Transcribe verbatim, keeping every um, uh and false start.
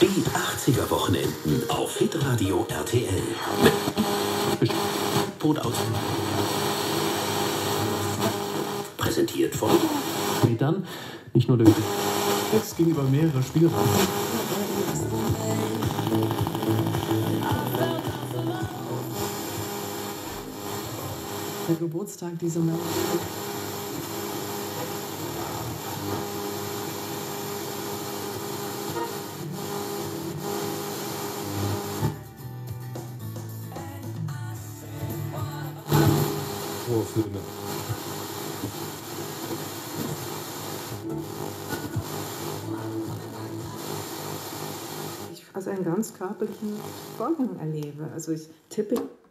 Die achtziger-Wochenenden auf Hitradio R T L. Mit Tod aus. Präsentiert von Metern, nicht nur durch Text ging über mehrere Spielräume. Der Geburtstag dieser Menschen. Horrorfilme. Ich als einen ganz körperlichen Vorgang erlebe. Also ich tippe